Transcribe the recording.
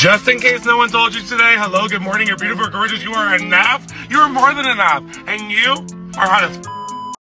Just in case no one told you today, hello, good morning, you're beautiful, gorgeous, you are enough. You are more than enough. And you are hot as